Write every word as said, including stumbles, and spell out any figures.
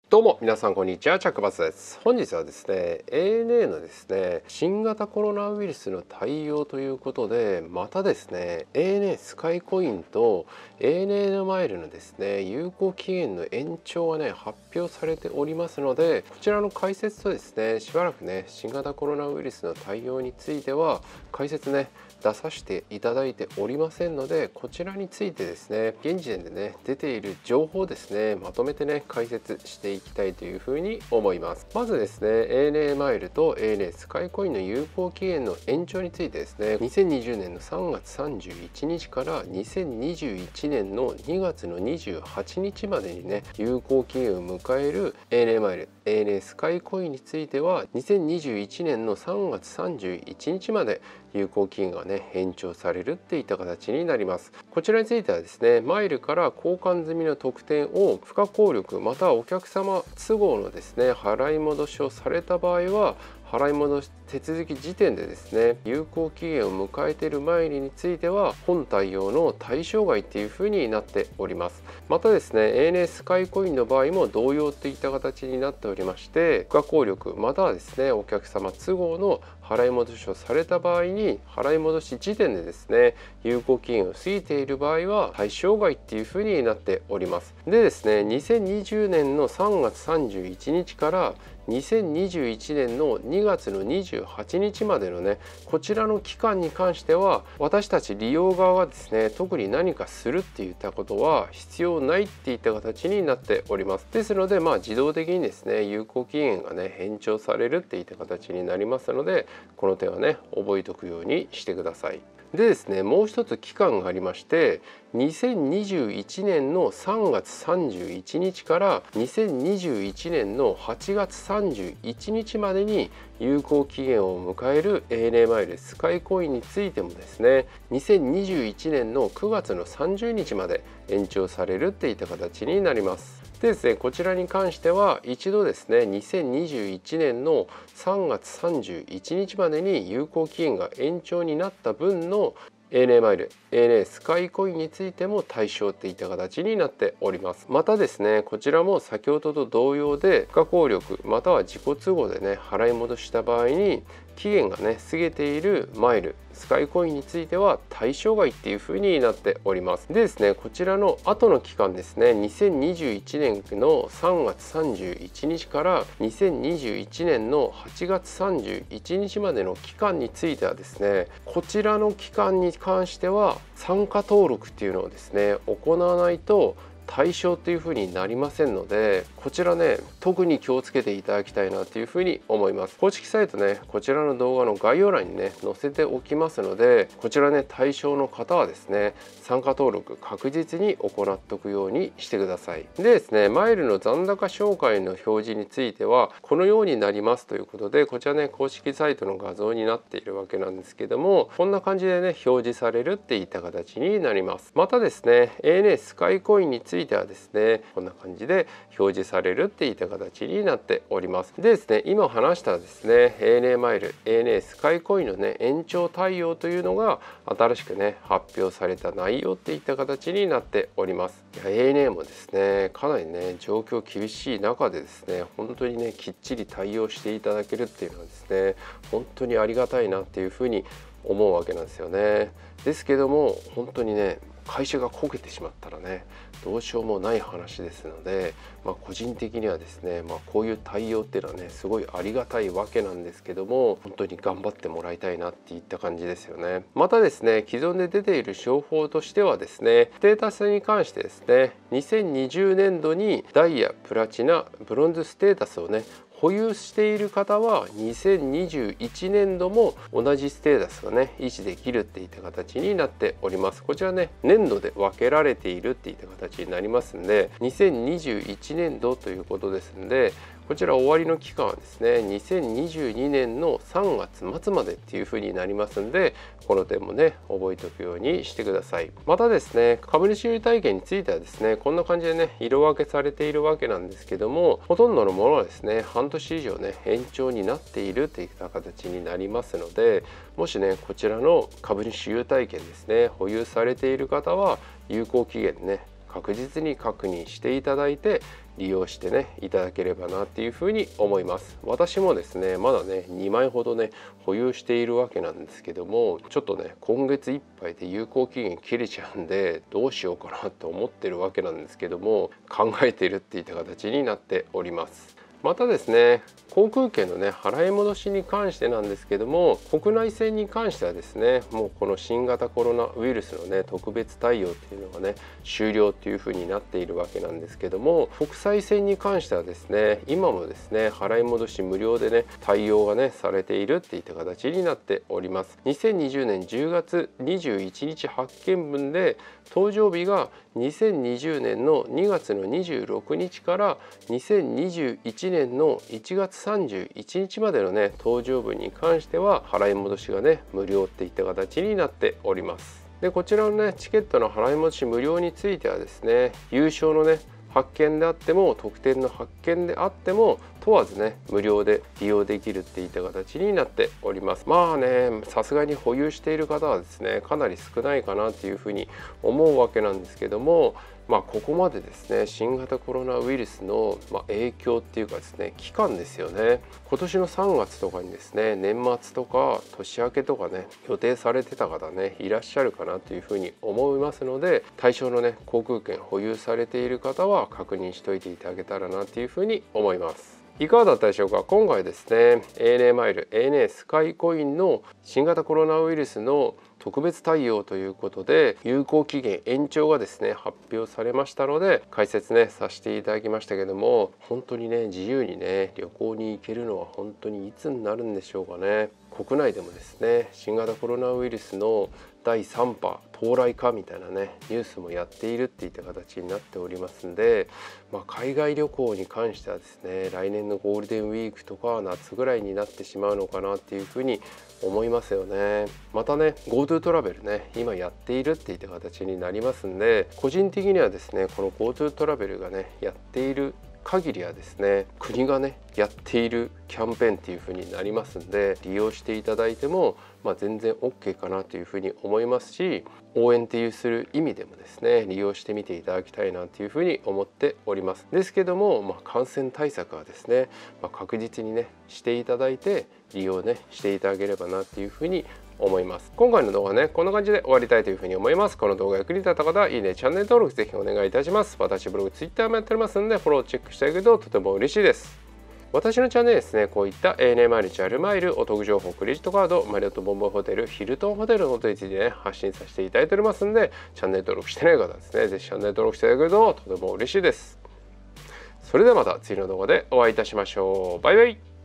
どうも皆さんこんにちは、チャックバスです。本日はですね エーエヌエー のですね新型コロナウイルスの対応ということで、またですね エーエヌエー スカイコインと エーエヌエー マイルのですね有効期限の延長がね発表されておりますので、こちらの解説とですねしばらくね新型コロナウイルスの対応については解説ね出させていただいておりませんので、こちらについてですね現時点でね出ている情報をですねまとめてね解説していきたいというふうに思います。まずですね エーエヌエー マイルと エーエヌエー スカイコインの有効期限の延長についてですね、にせんにじゅうねんのさんがつさんじゅういちにちからにせんにじゅういちねんのにがつのにじゅうはちにちまでにね有効期限を迎える エーエヌエー マイル エーエヌエー スカイコインについてはにせんにじゅういちねんのさんがつさんじゅういちにちまで有効期限がね延長されるっていった形になります。こちらについてはですねマイルから交換済みの特典を不可抗力またはお客様都合のですね払い戻しをされた場合は、払い戻し手続き時点でですね有効期限を迎えているマイルについては本対応の対象外っていう風になっております。またですね エーエヌエー スカイコインの場合も同様といった形になっておりまして、不可抗力またはですねお客様都合の払い戻しをされた場合に払い戻し時点でですね有効期限を過ぎている場合は対象外っていう風になっております。でですねにせんにじゅうねんのさんがつさんじゅういちにちからにせんにじゅういちねんのにがつのにじゅうはちにちまでのねこちらの期間に関しては私たち利用側がですね特に何かするっていったことは必要ないっていった形になっております。ですのでまあ自動的にですね有効期限がね延長されるっていった形になりますので、この点はね覚えておくようにしてください。でですねもう一つ期間がありまして、にせんにじゅういちねんのさんがつさんじゅういちにちからにせんにじゅういちねんのはちがつさんじゅういちにちまでに有効期限を迎える エーエヌエー マイルスカイコインについてもですねにせんにじゅういちねんのくがつのさんじゅうにちまで延長されるっていった形になります。でですね、こちらに関しては一度ですねにせんにじゅういちねんのさんがつさんじゅういちにちまでに有効期限が延長になった分の エーエヌエー マイル エーエヌエー スカイコインについても対象っていった形になっております。またですねこちらも先ほどと同様で不可抗力または自己都合でね払い戻した場合に期限がね過ぎているマイルスカイコインについては対象外っていう風になっております。でですねこちらの後の期間ですねにせんにじゅういちねんのさんがつさんじゅういちにちからにせんにじゅういちねんのはちがつさんじゅういちにちまでの期間についてはですね、こちらの期間に関しては参加登録っていうのをですね行わないと対象っていう風になりませんので、こちらね特に気をつけていただきたいなという風に思います。公式サイトねこちらの動画の概要欄にね載せておきますので、こちらね対象の方はですね参加登録確実に行っておくようにしてください。でですねマイルの残高紹介の表示についてはこのようになりますということで、こちらね公式サイトの画像になっているわけなんですけども、こんな感じでね表示されるっていった形になります。またですね エーエヌエー スカイコインについてついてはですねこんな感じで表示されるっていった形になっております。でですね今話したですね エーエヌエー マイル エーエヌエー スカイコインのね延長対応というのが新しくね発表された内容っていった形になっております。いや エーエヌエー もですねかなりね状況厳しい中でですね本当にねきっちり対応していただけるっていうのはですね本当にありがたいなっていうふうに思うわけなんですよね。ですけども本当にね会社がこけてしまったらねどうしようもない話ですので、まあ、個人的にはですね、まあ、こういう対応っていうのはねすごいありがたいわけなんですけども、本当に頑張ってもらいたいなっていった感じですよね。またですね既存で出ている情報としてはですねステータスに関してですねにせんにじゅうねんどにダイヤプラチナブロンズステータスをね保有している方はにせんにじゅういちねんども同じステータスがね維持できるっていった形になっております。こちらね年度で分けられているっていった形になりますんで、にせんにじゅういちねんどということですので、こちら終わりの期間はですねにせんにじゅうにねんのさんがつまつまでっていう風になりますんで、この点もね覚えておくようにしてください。またですね株主優待券についてはですねこんな感じでね色分けされているわけなんですけども、ほとんどのものはですね半年以上ね延長になっているといった形になりますので、もしねこちらの株主優待券ですね保有されている方は有効期限ね確実に確認していただいて利用してねいただければなっていうふうに思います。私もですねまだねにまいほどね保有しているわけなんですけども、ちょっとね今月いっぱいで有効期限切れちゃうんでどうしようかなと思ってるわけなんですけども、考えているっていった形になっております。またですね航空券のね払い戻しに関してなんですけども、国内線に関してはですねもうこの新型コロナウイルスのね特別対応っていうのがね終了っていうふうになっているわけなんですけども、国際線に関してはですね今もですね払い戻し無料でね対応がねされているっていった形になっております。にせんにじゅうねんじゅうがつにじゅういちにち発券分で搭乗日がにせんにじゅうねんのにがつのにじゅうろくにちからにせんにじゅういちねんのいちがつさんじゅういちにちまでのね搭乗分に関しては払い戻しがね無料っていった形になっております。でこちらのねチケットの払い戻し無料についてはですね有償のね発券であっても特典の発券であっても問わずね無料で利用できるっていった形になっております。まあねさすがに保有している方はですねかなり少ないかなっていうふうに思うわけなんですけども、まあここまでですね新型コロナウイルスのまあ影響っていうかですね期間ですよね。今年のさんがつとかにですね年末とか年明けとかね予定されてた方ねいらっしゃるかなというふうに思いますので、対象のね航空券保有されている方は確認しておいていただけたらなというふうに思います。いかがだったでしょうか。今回ですね エーエヌエー マイル エーエヌエー スカイコインの新型コロナウイルスの特別対応ということで有効期限延長がですね発表されましたので解説ねさせていただきましたけども、本当にね自由にね旅行に行けるのは本当にいつになるんでしょうかね。国内でもですね新型コロナウイルスのだいさん波到来かみたいなねニュースもやっているっていった形になっておりますんで、まあ、海外旅行に関してはですね来年のゴールデンウィークとか夏ぐらいになってしまうのかなっていうふうに思いますよね。またね GoTo トラベルね今やっているっていった形になりますんで、個人的にはですねこの GoTo トラベルがねやっている限りはですね国がねやっているキャンペーンっていう風になりますんで、利用していただいても、まあ、全然 OK かなというふうに思いますし、応援っていうする意味でもですね利用してみていただきたいなというふうに思っております。ですけども、まあ、感染対策はですね、まあ、確実にねしていただいて利用ねしていただければなっていうふうに思います。今回の動画はねこんな感じで終わりたいというふうに思います。この動画が役に立った方はいいね、チャンネル登録ぜひお願いいたします。私ブログ、ツイッターもやっておりますのでフォローチェックしてあげるととても嬉しいです。私のチャンネルですね、こういった エーエヌエー マイル、ジャルマイル、お得情報、クレジットカード、マリオットボンボイホテル、ヒルトンホテルのことについてね発信させていただいておりますので、チャンネル登録してない方はですねぜひチャンネル登録していただけるととても嬉しいです。それではまた次の動画でお会いいたしましょう。バイバイ。